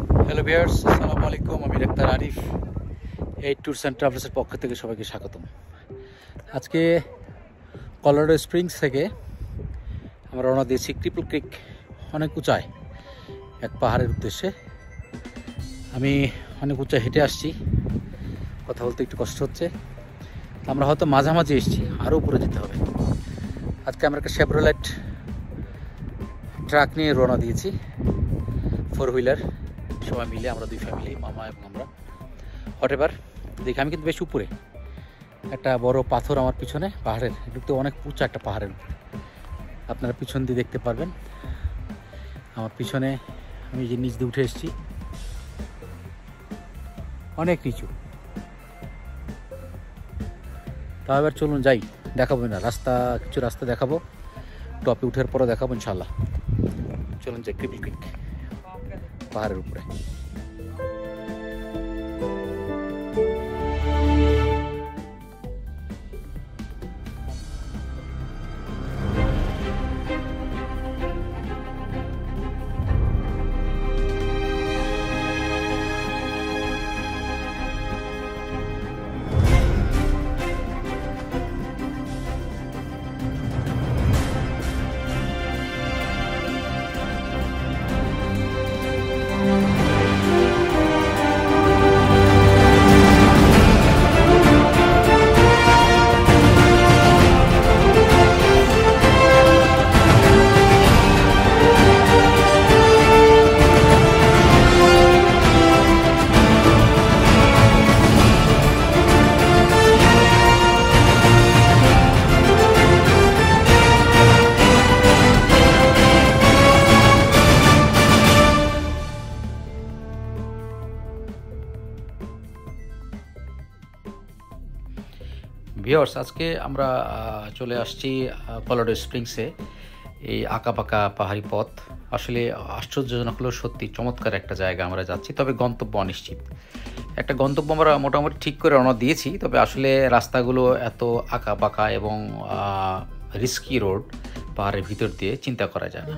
Hello viewers, আসসালামু আলাইকুম। আমি ডাক্তার আরিফ, এই ট্যুরস অ্যান্ড ট্রাভেলসের পক্ষ থেকে সবাইকে স্বাগতম। আজকে কলোরাডো স্প্রিংস থেকে আমরা রওনা দিয়েছি ক্রিপল ক্রিক, অনেক উঁচায় এক পাহাড়ের উদ্দেশ্যে। আমি অনেক উঁচায় হেঁটে আসছি, কথা বলতে একটু কষ্ট হচ্ছে। আমরা হয়তো মাঝামাঝি এসেছি, আরও উপরে যেতে হবে। আজকে আমরা একটা শেভরলেট ট্রাক নিয়ে রওনা দিয়েছি, 4 হুইলার, সবাই মিলে আমরা 2 ফ্যামিলি, মামা এবং আমরা। হোয়াটএভার, দেখি আমি কিন্তু বেশ উপরে, একটা বড় পাথর আমার পিছনে পাহাড়ের, একটু অনেক উঁচা একটা পাহাড়ের উপরে, আপনারা পিছন দিয়ে দেখতে পারবেন। আমার পিছনে আমি যে নিচ দিয়ে উঠে এসেছি, অনেক নিচু। তা এবার চলুন যাই, দেখাবো না রাস্তা, কিছু রাস্তা দেখাবো, টপে উঠার পরে দেখাবো ইনশাল্লাহ। চলুন যাই ক্রিপল ক্রিক পাহাড়ের উপরে। ভিউয়ার্স, আজকে আমরা চলে আসছি কলোরাডো স্প্রিংসে। এই আঁকাবাঁকা পাহাড়ি পথ, আসলে আশ্চর্যজনক হলেও সত্যি চমৎকার একটা জায়গা আমরা যাচ্ছি, তবে গন্তব্য অনিশ্চিত। একটা গন্তব্য আমরা মোটামুটি ঠিক করে রওনা দিয়েছি, তবে আসলে রাস্তাগুলো এত আঁকাবাঁকা এবং রিস্কি রোড পাহাড়ের ভিতর দিয়ে, চিন্তা করা যায় না।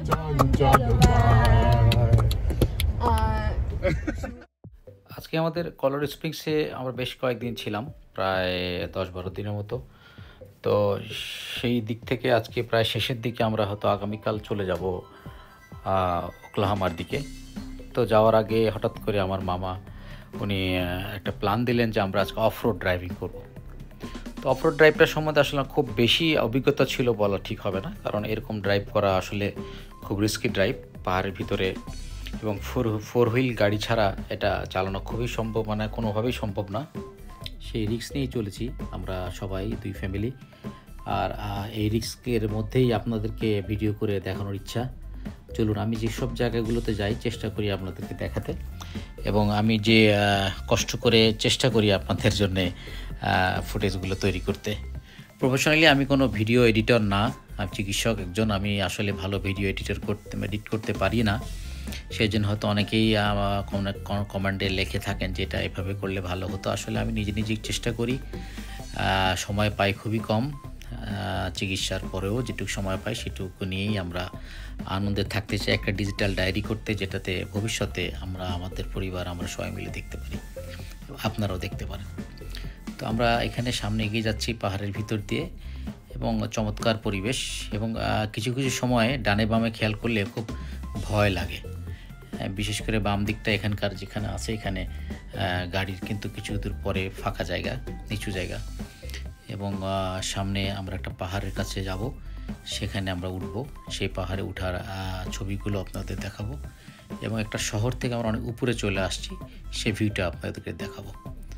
আজকে আমাদের কলোরাডো স্প্রিংসে আমরা বেশ কয়েকদিন ছিলাম, প্রায় 10-12 দিনের মতো। তো সেই দিক থেকে আজকে প্রায় শেষের দিকে, আমরা হয়তো আগামীকাল চলে যাব ওকলাহামার দিকে। তো যাওয়ার আগে হঠাৎ করে আমার মামা উনি একটা প্ল্যান দিলেন যে আমরা আজকে অফরোড ড্রাইভিং করব। তো অফরোড ড্রাইভটার সম্বন্ধে আসলে খুব বেশি অভিজ্ঞতা ছিল বলা ঠিক হবে না, কারণ এরকম ড্রাইভ করা আসলে খুব রিস্কি ড্রাইভ পাহাড়ের ভিতরে, এবং ফোর হুইল গাড়ি ছাড়া এটা চালানো খুবই সম্ভব, মানে কোনোভাবেই সম্ভব না। সেই রিস্ক নিয়েই চলেছি আমরা সবাই, 2 ফ্যামিলি। আর এই রিস্কের মধ্যেই আপনাদেরকে ভিডিও করে দেখানোর ইচ্ছা। চলুন, আমি যেসব জায়গাগুলোতে যাই চেষ্টা করি আপনাদেরকে দেখাতে, এবং আমি যে কষ্ট করে চেষ্টা করি আপনাদের জন্যে ফুটেজগুলো তৈরি করতে। প্রফেশনালি আমি কোনো ভিডিও এডিটর না, আমি চিকিৎসক একজন। আমি আসলে ভালো ভিডিও এডিট করতে পারি না। সেই জন্য হয়তো অনেকেই কমেন্টে লিখে থাকেন যে এটা এভাবে করলে ভালো হতো। আসলে আমি নিজেই চেষ্টা করি, সময় পাই খুবই কম। চিকিৎসার পরেও যেটুকু সময় পাই সেটুকু নিয়েই আমরা আনন্দে থাকতে চাই, একটা ডিজিটাল ডায়েরি করতে, যেটাতে ভবিষ্যতে আমরা আমাদের পরিবার আমরা সবাই মিলে দেখতে পারি, আপনারাও দেখতে পারেন। তো আমরা এখানে সামনে এগিয়ে যাচ্ছি পাহাড়ের ভিতর দিয়ে, এবং চমৎকার পরিবেশ, এবং কিছু কিছু সময় ডানে বামে খেয়াল করলে খুব ভয় লাগে, বিশেষ করে বাম দিকটা এখানকার যেখানে আছে, এখানে গাড়ির কিন্তু কিছু দূর পরে ফাঁকা জায়গা, নিচু জায়গা, এবং সামনে আমরা একটা পাহাড়ের কাছে যাব, সেখানে আমরা উঠব। সেই পাহাড়ে ওঠার ছবিগুলো আপনাদের দেখাবো, এবং একটা শহর থেকে আমরা অনেক উপরে চলে আসছি, সেই ভিউটা আপনাদেরকে দেখাবো।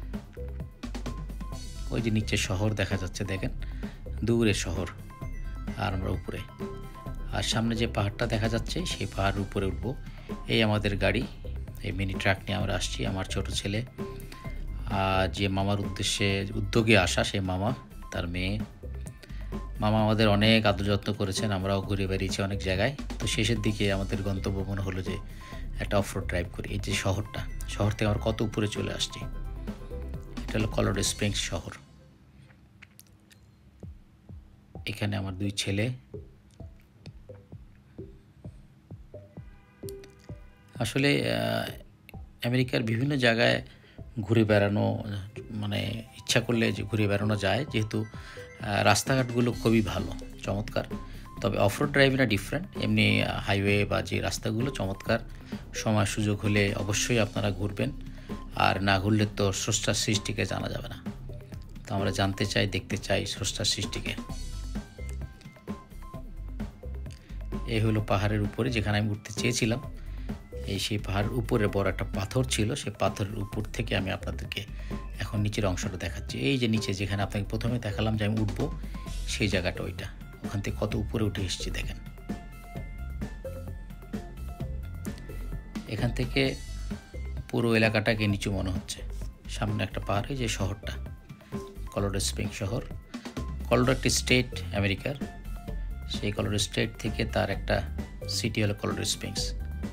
ওই যে নিচে শহর দেখা যাচ্ছে, দেখেন দূরে শহর, আর আমরা উপরে। আর সামনে যে পাহাড়টা দেখা যাচ্ছে, সেই পাহাড়ের উপরে উঠবো। এই আমাদের গাড়ি, এই মিনি ট্রাক নিয়ে আমরা আসছি। আমার ছোট ছেলে, যে মামার উদ্যোগে আসা, সেই মামা, তার মেয়ে। মামা আমাদের অনেক আদর যত্ন করেছেন, আমরাও ঘুরে বেরিয়েছি অনেক জায়গায়। তো শেষের দিকে আমাদের গন্তব্য মনে হলো যে একটা অফরোড ড্রাইভ করি। এই যে শহর থেকে আমরা কত উপরে চলে আসছি, এটা হলো কলোরাডো স্প্রিংস শহর। এখানে আমার 2 ছেলে। আসলে আমেরিকার বিভিন্ন জায়গায় ঘুরে বেড়ানো মানে ইচ্ছা করলে যে ঘুরে বেড়ানো যায়, যেহেতু রাস্তাঘাটগুলো খুবই ভালো, চমৎকার। তবে অফরোড ড্রাইভিংটা ডিফারেন্ট। এমনি হাইওয়ে বা যে রাস্তাগুলো চমৎকার। সময় সুযোগ হলে অবশ্যই আপনারা ঘুরবেন, আর না ঘুরলে তো স্রষ্টার সৃষ্টিকে জানা যাবে না। তো আমরা জানতে চাই, দেখতে চাই স্রষ্টার সৃষ্টিকে। এই হলো পাহাড়ের উপরে যেখানে আমি উঠতে চেয়েছিলাম। সেই পাহাড়ের উপরে বড় একটা পাথর ছিল, সেই পাথরের উপর থেকে আমি আপনাদেরকে এখন নিচের অংশটা দেখাচ্ছি। এই যে নিচে যেখানে আপনাকে প্রথমে দেখালাম যে আমি উঠবো, সেই জায়গাটা ওইটা। ওখান থেকে কত উপরে উঠে এসেছি দেখেন। এখান থেকে পুরো এলাকাটাকে নিচু মনে হচ্ছে। সামনে একটা পাহাড়, এই যে শহরটা কলোরাডো স্প্রিংস শহর। কলোরাডো একটি স্টেট আমেরিকার, সেই কলোরাডো স্টেট থেকে তার একটা সিটি হলো কলোরাডো স্প্রিংস।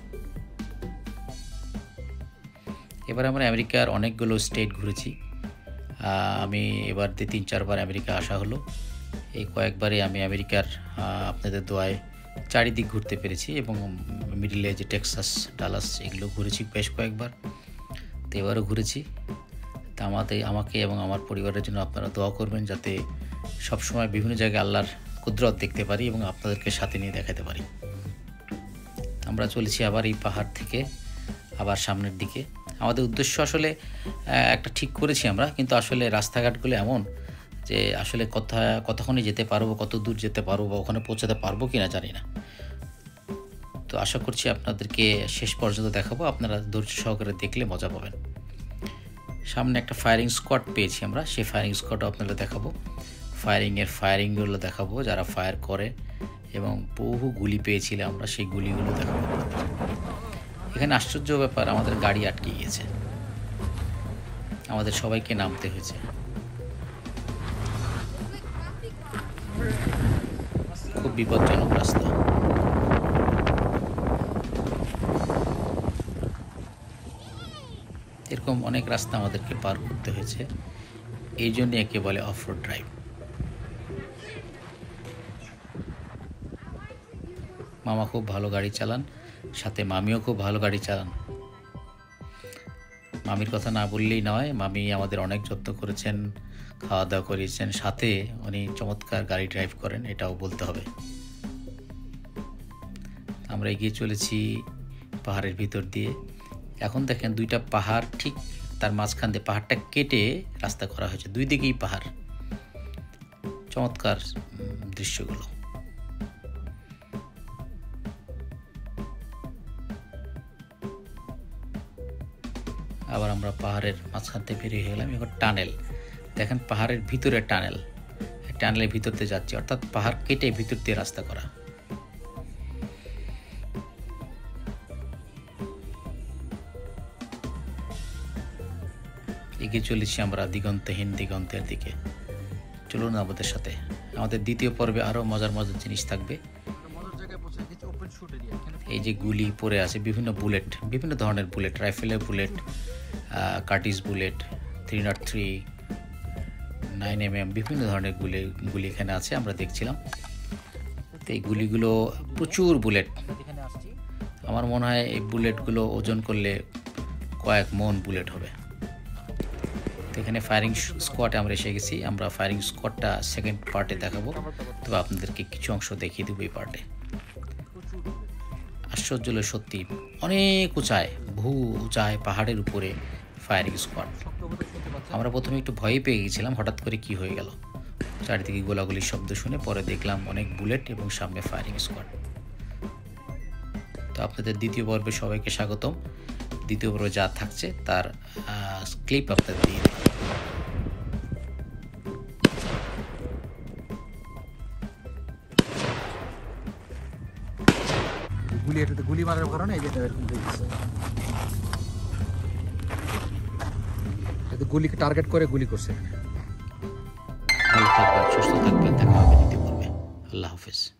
এবার আমরা আমেরিকার অনেকগুলো স্টেট ঘুরেছি। আমি এবার 3-4 বার আমেরিকা আসা হলো। এই কয়েকবারে আমি আমেরিকার আপনাদের দোয়ায় চারিদিক ঘুরতে পেরেছি, এবং মিডলে যে টেক্সাস, ডালাস এগুলো ঘুরেছি বেশ কয়েকবার। তো এবারও ঘুরেছি। তা আমাকে এবং আমার পরিবারের জন্য আপনারা দোয়া করবেন, যাতে সবসময় বিভিন্ন জায়গায় আল্লাহর কুদরত দেখতে পারি এবং আপনাদেরকে সাথে নিয়ে দেখাতে পারি। আমরা চলেছি আবার এই পাহাড় থেকে আবার সামনের দিকে। আমাদের উদ্দেশ্য আসলে একটা ঠিক করেছি আমরা, কিন্তু আসলে রাস্তাঘাটগুলো এমন যে আসলে কতক্ষণে যেতে পারবো, কত দূর যেতে পারবো বা ওখানে পৌঁছাতে পারবো কি না জানি না। তো আশা করছি আপনাদেরকে শেষ পর্যন্ত দেখাবো, আপনারা ধৈর্য সহকারে দেখলে মজা পাবেন। সামনে একটা ফায়ারিং স্কোয়াড পেয়েছি আমরা, সেই ফায়ারিং স্কোয়াডও আপনাদের দেখাবো। ফায়ারিংগুলো দেখাবো, যারা ফায়ার করে, এবং বহু গুলি পেয়েছিলাম আমরা, সেই গুলিগুলো দেখাবো। এখানে আশ্চর্য ব্যাপার, আমাদের গাড়ি আটকে গিয়েছে, আমাদের সবাইকে নামতে হয়েছে। খুব বিপজ্জনক রাস্তা। এরকম অনেক রাস্তা আমাদেরকে পার করতে হয়েছে, এই জন্য একে বলে অফরোড ড্রাইভ। মামা খুব ভালো গাড়ি চালান, সাথে মামিও খুব ভালো গাড়ি চালান। মামির কথা না বললেই নয়, মামি আমাদের অনেক যত্ন করেছেন, খাওয়া দাওয়া করিয়েছেন, সাথে উনি চমৎকার গাড়ি ড্রাইভ করেন, এটাও বলতে হবে। আমরা এগিয়ে চলেছি পাহাড়ের ভিতর দিয়ে। এখন দেখেন দুইটা পাহাড়, ঠিক তার মাঝখান দিয়ে পাহাড়টা কেটে রাস্তা করা হয়েছে, দুই দিকেই পাহাড়। চমৎকার দৃশ্যগুলো। আবার আমরা পাহাড়ের মাঝখান থেকে বেরিয়ে গেলাম। এবার টানেল দেখেন, পাহাড়ের ভিতরে টানেলের ভিতর দিয়ে যাচ্ছি, অর্থাৎ পাহাড় কেটে ভিতর দিয়ে রাস্তা করা। এগিয়ে চলেছি আমরা দিগন্তহীন দিগন্তের দিকে। চলুন আমাদের সাথে, আমাদের দ্বিতীয় পর্বে আরও মজার মজার জিনিস থাকবে। এই যে গুলি পড়ে আছে, বিভিন্ন বুলেট, বিভিন্ন ধরনের বুলেট, রাইফেলের বুলেট, কার্টিস বুলেট, 303, 9mm, বিভিন্ন ধরনের গুলি এখানে আছে, আমরা দেখছিলাম। তো এই গুলিগুলো প্রচুর বুলেট, আমার মনে হয় এই বুলেটগুলো ওজন করলে কয়েক মন বুলেট হবে। তো এখানে ফায়ারিং স্কোয়াডে আমরা এসে গেছি। আমরা ফায়ারিং স্কোয়াডটা সেকেন্ড পার্টে দেখাবো, তবে আপনাদেরকে কিছু অংশ দেখিয়ে দেবো এই পার্টে। আশ্চর্য হলো সত্যি, অনেক উঁচায়, বহু উঁচায় পাহাড়ের উপরে ফায়ারিং স্কোয়াড। আমরা প্রথমে একটু ভয় পেয়ে গেছিলাম, হঠাৎ করে কি হয়ে গেল, চারিদিকে গোলাগুলির শব্দ শুনে পরে দেখলাম অনেক বুলেট এবং সামনে ফায়ারিং স্কোয়াড। তো আপনাদের দ্বিতীয় পর্বে সবাইকে স্বাগতম। দ্বিতীয় পর্বে যা থাকছে তার ক্লিপ আপনাদের দিয়ে দিই। গুলি মারার কারণে এই যেটা এরকম হয়ে গেছে, গুলিকে টার্গেট করে গুলি করছে। ভালো থাকবেন, সুস্থ থাকবেন, দেখা হবে দ্বিতীয় পর্বে। আল্লাহ হাফেজ।